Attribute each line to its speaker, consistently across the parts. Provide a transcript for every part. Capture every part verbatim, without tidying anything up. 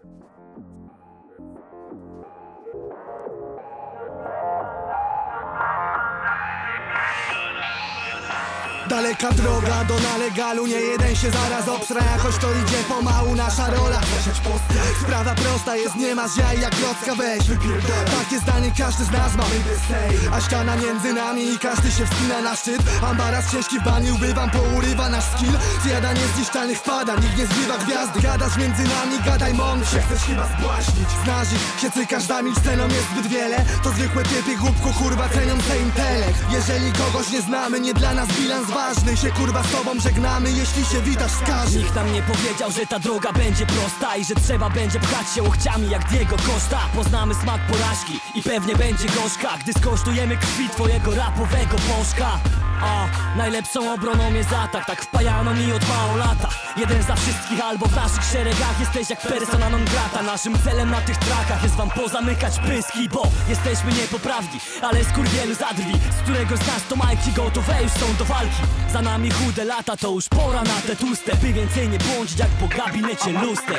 Speaker 1: Daleka droga do nalegalu, nie jeden się zaraz obstra, jakoś to idzie pomału nasza rola. Sprawa prosta jest, nie masz jaj jak klocka, weź takie zdanie każdy z nas ma, a ściana między nami i każdy się wspina na szczyt. Ambaras ciężki w bani, ubywam, pourywa nasz skill. Zjada niezniszczalnych wpada, nikt nie zbywa gwiazdy. Gadasz między nami, gadaj mądrze, chcesz chyba zbłaśnić. Znasz ich, się cykasz za milcz, ceną jest zbyt wiele. To zwykłe typy, głupku, kurwa, cenią se intelekt. Jeżeli kogoś nie znamy, nie dla nas bilans ważny, się kurwa z tobą żegnamy, jeśli się witasz z każdym.
Speaker 2: Nikt nam nie powiedział, że ta droga będzie prosta i że trzeba będzie pchać się łokciami jak Diego Costa. Poznamy smak porażki i pewnie będzie gorzka, gdy skosztujemy krwi twojego rapowego bożka. A najlepszą obroną jest atak, tak wpajano mi od mało lata. Jeden za wszystkich albo w naszych szeregach jesteś jak persona non grata. Naszym celem na tych trakach jest wam pozamykać pyski, bo jesteśmy niepoprawni, ale skurwielu zadrwi. Z któregoś z nas to majki gotowe już są do walki. Za nami chude lata, to już pora na te tłuste, by więcej nie błądzić jak po gabinecie luster.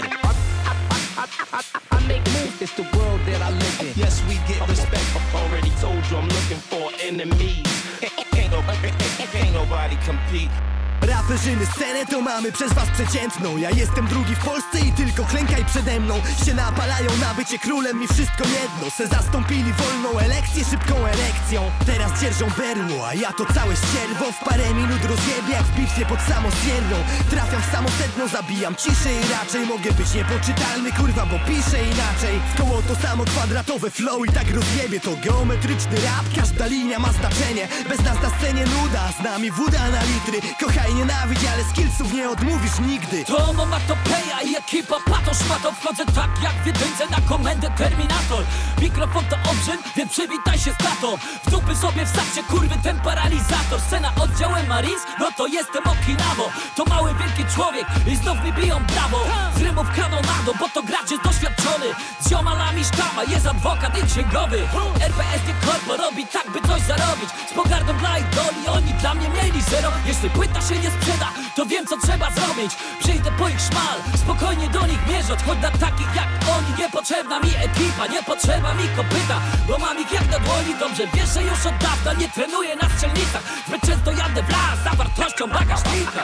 Speaker 3: I make moves, it's the world that I live in. Yes, we get respect. Already told you I'm looking for enemies. Can't nobody, can't nobody compete.
Speaker 1: Raperzymy scenę, to mamy przez was przeciętną. Ja jestem drugi w Polsce i tylko klękaj przede mną. Się napalają na bycie królem, mi wszystko jedno. Se zastąpili wolną elekcję szybką erekcją. Teraz dzierżą berło, a ja to całe ścierwo w parę minut rozjebię jak w bitwie pod samosierną. Trafiam w samo sedno, zabijam ciszej i raczej mogę być niepoczytalny, kurwa, bo piszę inaczej. W koło to samo kwadratowe flow i tak rozjebie. To geometryczny rap, każda linia ma znaczenie. Bez nas na scenie nuda, z nami woda na litry. Kochaj, nienawidź, ale skillsów nie odmówisz nigdy.
Speaker 2: To onomatopeja i ekipa pato szmato. Wchodzę tak jak w jedynce na komendę Terminator. Mikrofon to obrzęd, więc przywitaj się z tatą. W dupy sobie wstawcie, kurwy, ten paralizator. Scena oddziałem Marines, no to jestem Okinawo. To mały, wielki człowiek i znów mi biją brawo. Z rymów kanonado, bo to gracz jest doświadczony. Z ziomalami sztama, jest adwokat i księgowy. R P S nie korpo robi tak, by coś zarobić. Z pogardą dla idoli, oni dla mnie mieli zero. Jeśli płyta się nie sprzeda, to wiem co trzeba zrobić. Przyjdę po ich szmal, spokojnie do nich mierzę. Choć na takich jak oni niepotrzebna mi ekipa, nie potrzeba mi kopyta, bo mam ich jak na dłoni. Dobrze wiesz, że już od dawna nie trenuję na strzelnicach. Zbyt często jadę w las za wartością bagażnika.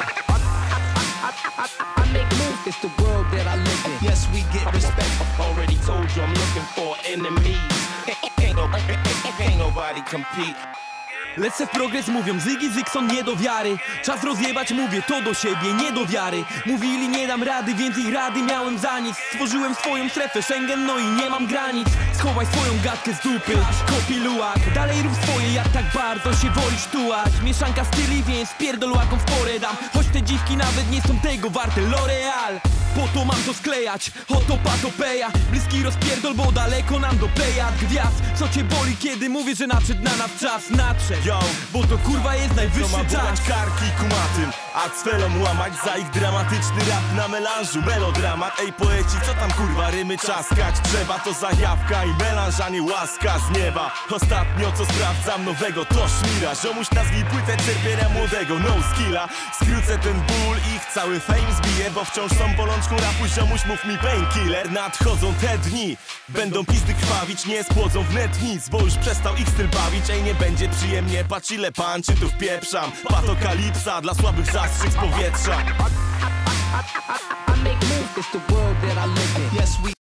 Speaker 3: I make moves, it's the world that I live in. Yes, we get respect. Already told you I'm looking for enemies. Can't nobody, can't nobody compete.
Speaker 4: Lecę w progres, mówią Ziggy Zigson nie do wiary. Czas rozjebać, mówię to do siebie, nie do wiary. Mówili nie dam rady, więc ich rady miałem za nic. Stworzyłem swoją strefę Schengen, no i nie mam granic. Schowaj swoją gadkę z dupy, kopi luak. Dalej rób swoje, jak tak bardzo się wolisz tułać. Mieszanka styli, więc pierdolłakom w porę dam. Choć te dziwki nawet nie są tego warte, L'Oreal. Po to mam to sklejać, oto patopeja. Bliski rozpierdol, bo daleko nam do plejad gwiazd. Co cię boli, kiedy mówię, że nadszedł na nas czas? Nadszedł, yo, bo to kurwa jest najwyższy czas.
Speaker 5: To ma karki kumatym, a cfelom łamać za ich dramatyczny rap na melanżu. Melodramat, ej poeci, co tam kurwa rymy czaskać trzeba? To zajawka i melanż, a nie łaska z nieba. Ostatnio co sprawdzam nowego to szmira. Ziomuś nazwij płytę cierpienia młodego, no skilla. Skrócę ten ból, ich cały fame zbije, bo wciąż są bolączką rapu. Ziomuś mów mi painkiller, nadchodzą te dni. Będą pizdy krwawić, nie spłodzą wnet nic, bo już przestał ich styl bawić. Ej, nie będzie przyjemnie, patrz ile panczy tu wpieprzam. Patokalipsa dla słabych zastrzyk z powietrza.
Speaker 3: I make moves, it's the world that I live in. Yes, we